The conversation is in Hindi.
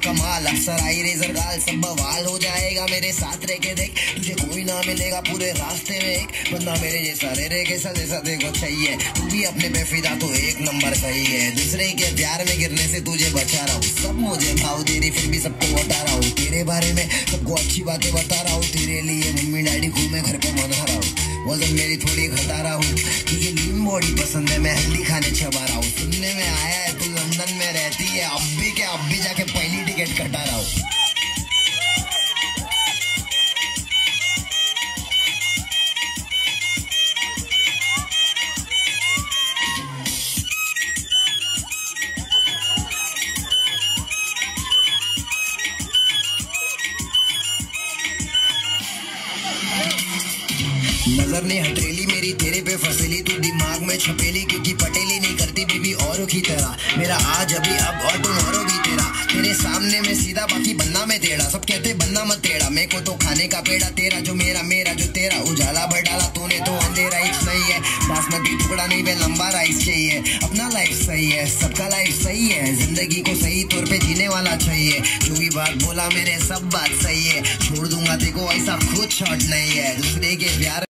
कमाल, अक्सर आई रेजर गाल, सब बवाल हो जाएगा मेरे साथ रह के देख, तुझे कोई ना मिलेगा पूरे रास्ते में एक बंदा मेरे जैसा, रे कैसा जैसा देखो चाहिए, तू भी अपने पे फिदा तो एक नंबर सही है, दूसरे के प्यार में गिरने से तुझे बचा रहा हूँ, सब मुझे भाव दे रही फिर भी सबको बता रहा हूँ, तेरे बारे में सबको अच्छी बातें बता रहा हूँ, तेरे लिए मम्मी डैडी को मैं घर पे मना रहा हूँ, वजन मेरी थोड़ी घटा रहा हूँ, तुझे लीन बॉडी पसंद है, मैं हेल्दी खाने चबा रहा हूँ, सुनने में आया है तू लंदन में रहती है, अब भी जाके पहली टिकट कटा रहा हूँ। नजर ने हथेली मेरी तेरे पे फसेली, तू दिमाग में छपेली क्योंकि पटेली नहीं करती बीबी औरों की तरह, मेरा आज अभी अब और टुमारो भी तेरा, तेरे सामने में सीधा बाकी बनना मैं टेढ़ा, सब कहते बनना मत टेढ़ा, मेरे को तो खाने का पेड़ा तेरा जो मेरा, मेरा जो तेरा, उजाला भर डाला तूने तो अंधेरा ही नहीं है, बासमती टुकड़ा नहीं वे लंबा राइस चाहिए, अपना लाइफ सही है सबका लाइफ सही है, जिंदगी को सही तौर पे जीने वाला चाहिए, जो भी बात बोला मेरे सब बात सही है, छोड़ दूंगा देखो ऐसा खुद शॉट नहीं है, दूसरे के प्यार